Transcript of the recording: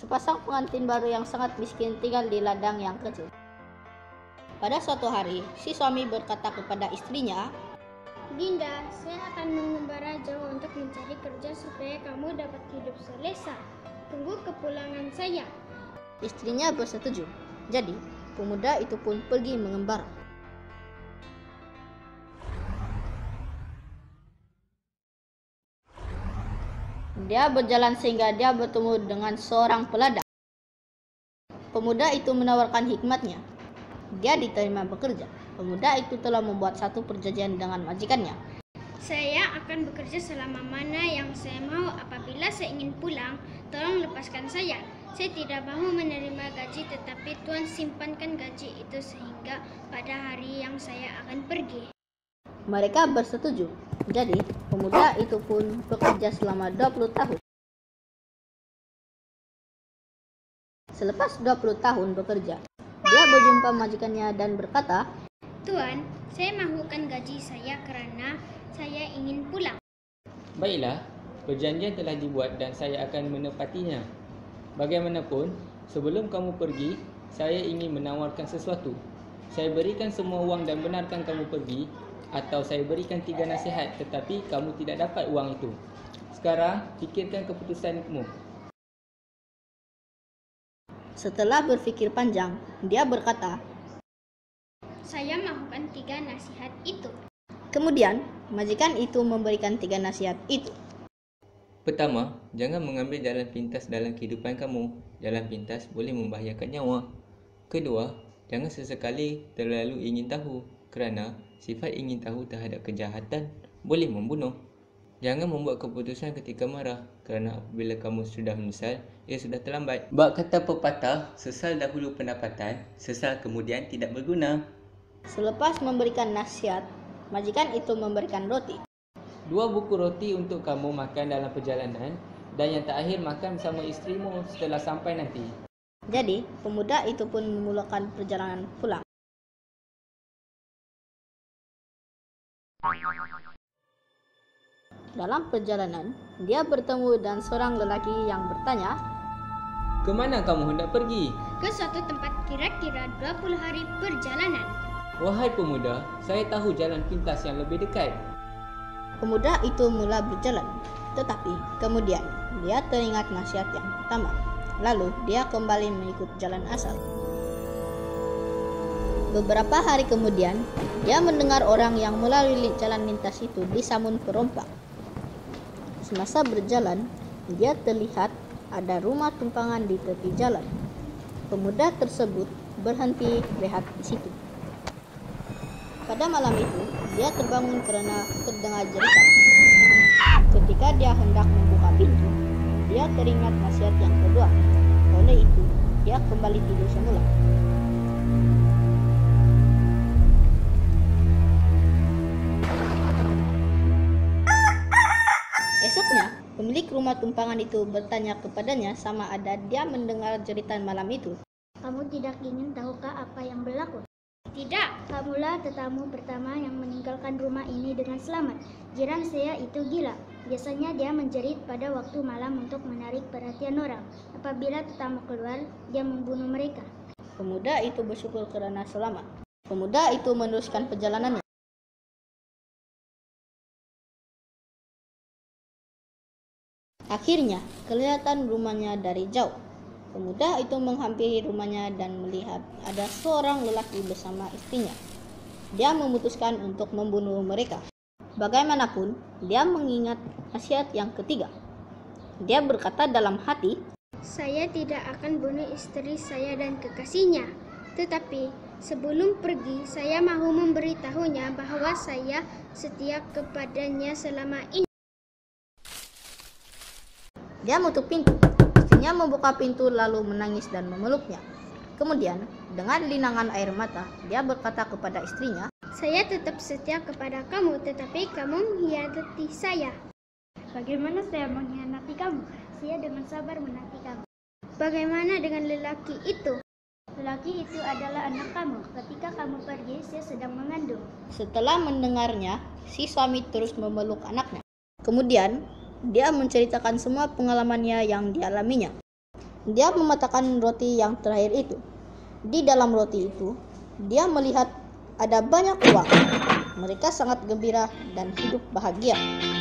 sepasang pengantin baru yang sangat miskin tinggal di ladang yang kecil. Pada suatu hari, si suami berkata kepada istrinya, Dinda, saya akan mengembara jauh untuk mencari kerja supaya kamu dapat hidup selesa. Tunggu kepulangan saya. Istrinya bersetuju. Jadi, pemuda itu pun pergi mengembara. Dia berjalan sehingga dia bertemu dengan seorang peladang. Pemuda itu menawarkan hikmatnya. Dia diterima bekerja. Pemuda itu telah membuat satu perjanjian dengan majikannya. Saya akan bekerja selama mana yang saya mau. Apabila saya ingin pulang, tolong lepaskan saya. Saya tidak mau menerima gaji, tetapi Tuhan simpankan gaji itu sehingga pada hari yang saya akan pergi. Mereka bersetuju. Jadi, pemuda itu pun bekerja selama 20 tahun. Selepas 20 tahun bekerja, dia berjumpa majikannya dan berkata, Tuan, saya mahukan gaji saya karena saya ingin pulang. Baiklah, perjanjian telah dibuat dan saya akan menepatinya. Bagaimanapun, sebelum kamu pergi, saya ingin menawarkan sesuatu. Saya berikan semua uang dan benarkan kamu pergi, atau saya berikan 3 nasihat tetapi kamu tidak dapat uang itu. Sekarang, fikirkan keputusanmu. Setelah berpikir panjang, dia berkata, Saya mahukan 3 nasihat itu. Kemudian, majikan itu memberikan 3 nasihat itu. Pertama, jangan mengambil jalan pintas dalam kehidupan kamu. Jalan pintas boleh membahayakan nyawa. Kedua, jangan sesekali terlalu ingin tahu kerana sifat ingin tahu terhadap kejahatan boleh membunuh. Jangan membuat keputusan ketika marah kerana apabila kamu sudah menyesal, ia sudah terlambat. Bab kata pepatah, sesal dahulu pendapatan, sesal kemudian tidak berguna. Selepas memberikan nasihat, majikan itu memberikan roti. 2 buku roti untuk kamu makan dalam perjalanan dan yang terakhir makan bersama isterimu setelah sampai nanti. Jadi, pemuda itu pun memulakan perjalanan pulang. Dalam perjalanan, dia bertemu dengan seorang lelaki yang bertanya, Kemana kamu hendak pergi? Ke suatu tempat kira-kira 20 hari perjalanan. Wahai pemuda, saya tahu jalan pintas yang lebih dekat. Pemuda itu mula berjalan, tetapi kemudian dia teringat nasihat yang pertama. Lalu dia kembali mengikut jalan asal. Beberapa hari kemudian, dia mendengar orang yang melalui jalan lintas itu disambut perompak. Semasa berjalan, dia terlihat ada rumah tumpangan di tepi jalan. Pemuda tersebut berhenti rehat di situ. Pada malam itu, dia terbangun karena terdengar jeritan. Ketika dia hendak membuka pintu, dia teringat nasihat yang kedua. Oleh itu, dia kembali tidur semula. Esoknya, pemilik rumah tumpangan itu bertanya kepadanya sama ada dia mendengar jeritan malam itu. Kamu tidak ingin tahukah apa yang berlaku? Tidak, kamulah tetamu pertama yang meninggalkan rumah ini dengan selamat. Jiran saya itu gila. Biasanya dia menjerit pada waktu malam untuk menarik perhatian orang. Apabila tetamu keluar, dia membunuh mereka. Pemuda itu bersyukur karena selamat. Pemuda itu meneruskan perjalanannya. Akhirnya, kelihatan rumahnya dari jauh. Pemuda itu menghampiri rumahnya dan melihat ada seorang lelaki bersama istrinya. Dia memutuskan untuk membunuh mereka. Bagaimanapun, dia mengingat nasihat yang ketiga. Dia berkata dalam hati, Saya tidak akan bunuh istri saya dan kekasihnya. Tetapi sebelum pergi, saya mahu memberitahunya bahwa saya setia kepadanya selama ini. Dia menutup pintu. Istrinya membuka pintu lalu menangis dan memeluknya. Kemudian, dengan linangan air mata, dia berkata kepada istrinya, Saya tetap setia kepada kamu, tetapi kamu mengkhianati saya. Bagaimana saya mengkhianati kamu? Saya dengan sabar menanti kamu. Bagaimana dengan lelaki itu? Lelaki itu adalah anak kamu. Ketika kamu pergi, saya sedang mengandung. Setelah mendengarnya, si suami terus memeluk anaknya. Kemudian, dia menceritakan semua pengalamannya yang dialaminya. Dia mematakan roti yang terakhir itu. Di dalam roti itu, dia melihat ada banyak uang. Mereka sangat gembira dan hidup bahagia.